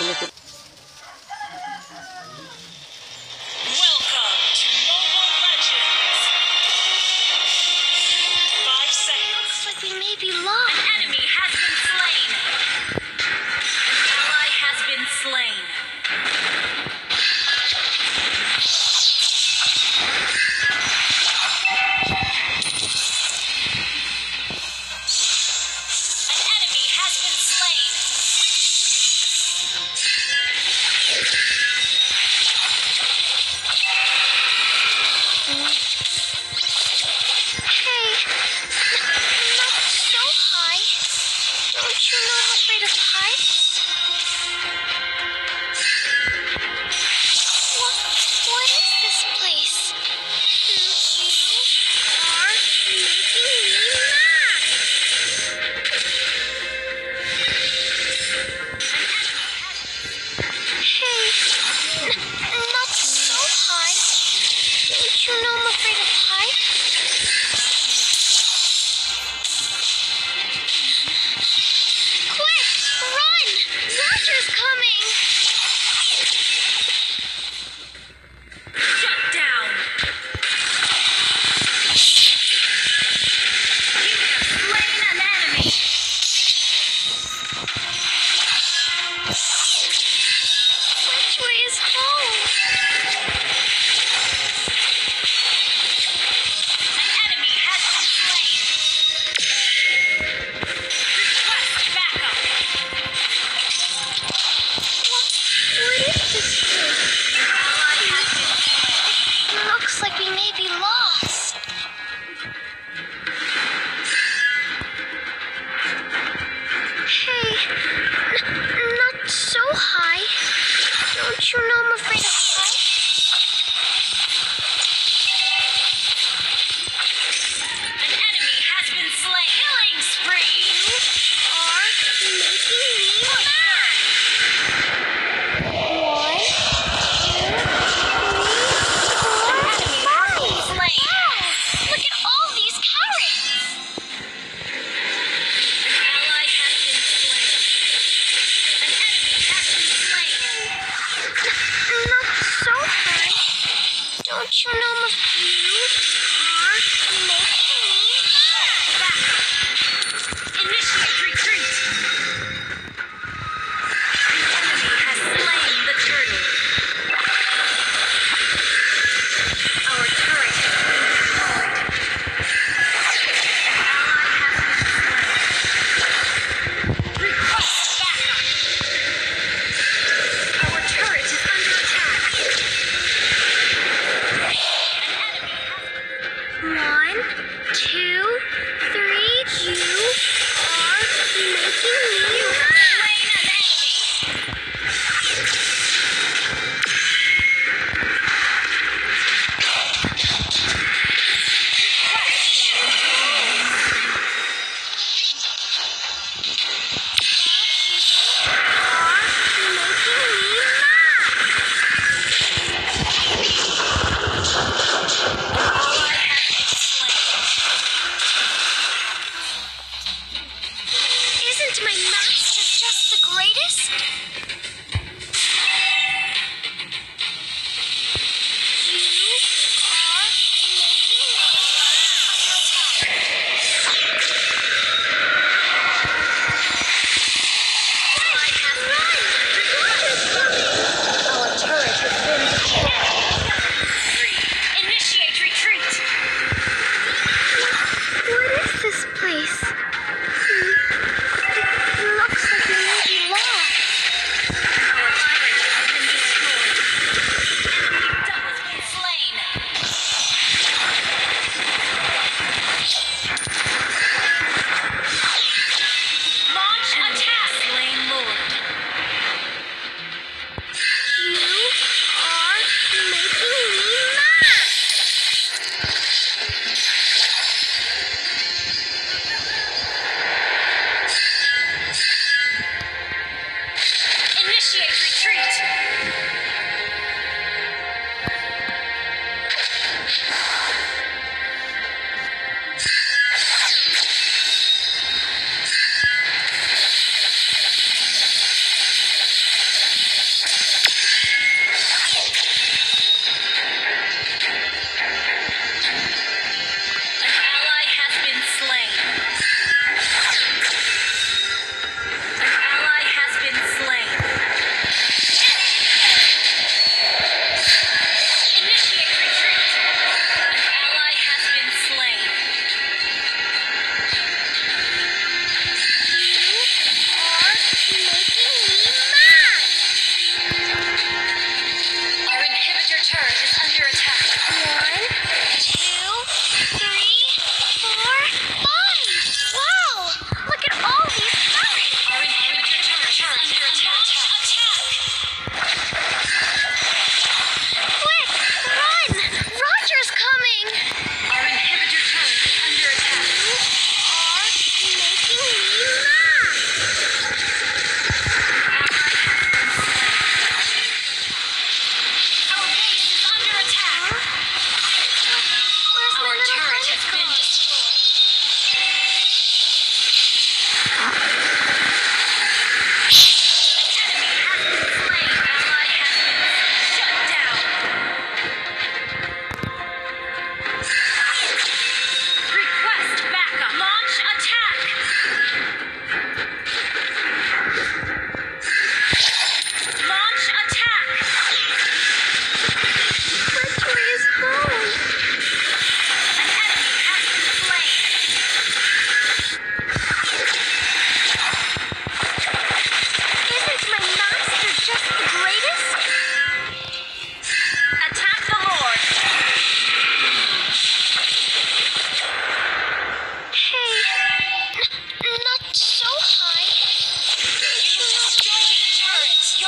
to Mobile Legends! 5 seconds. Looks like we may be lost. An enemy has been slain. An ally has been slain. An enemy has been slain. Hey, not so high. Don't you know I'm afraid of heights? What is this place? You are making me mad. Hey, not so high. Don't you know I'm afraid of heights? Quick, run! Roger's coming! Shut down. You have slain an enemy. Which way is home?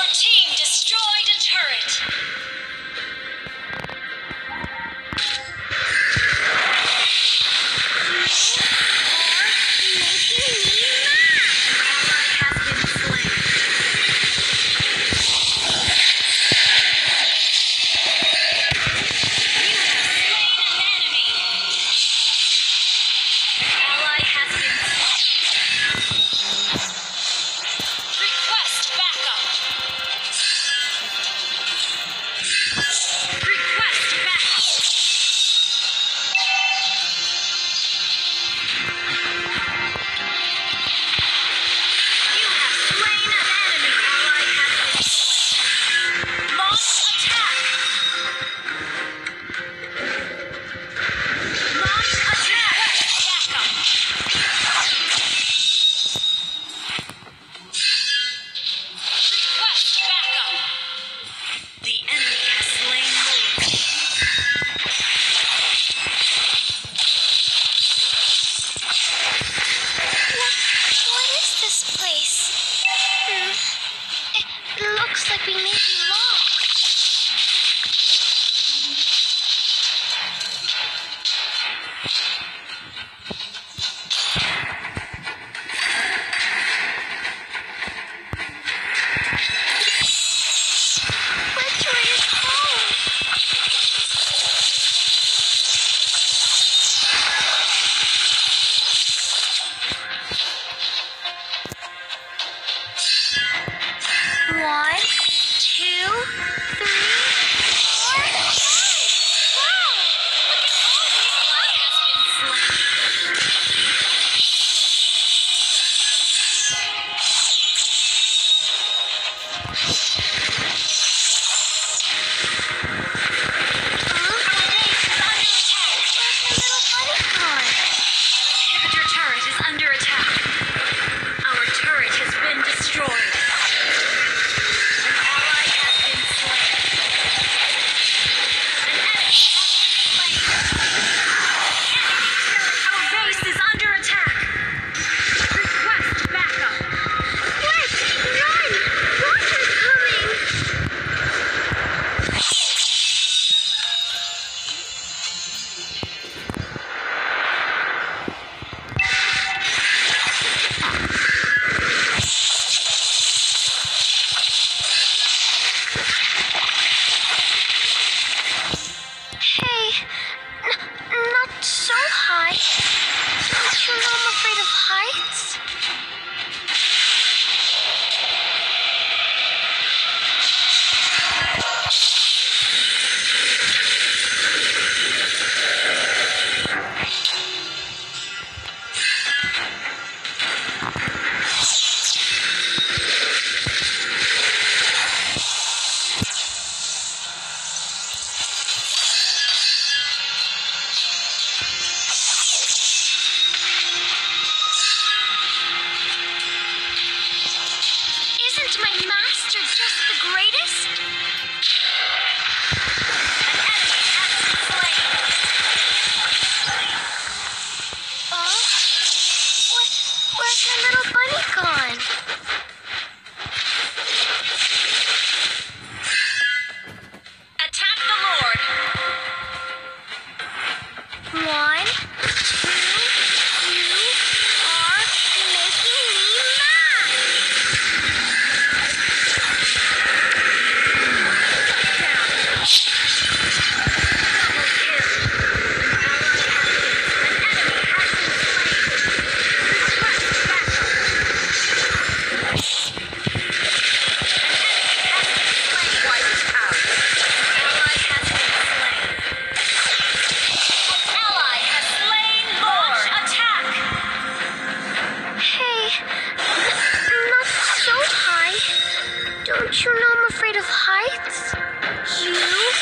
Your team destroyed a turret. Looks like we may be lost. Which way is home? One, two, three, four, five. Wow! Look at all these Inhibitor turret is under attack. Our turret has been destroyed. An ally has been slain. An enemy has been slain. Our base is under attack. Request backup. Quick! Run! Water's coming! Hey, not so high. Don't you know I'm afraid of heights? Isn't my master just the greatest? An enemy has been slain. Oh? Where's my little bunny gone? Attack the Lord. One, two, you are making me mad! Hey, not so high. Don't you know I'm afraid of heights? You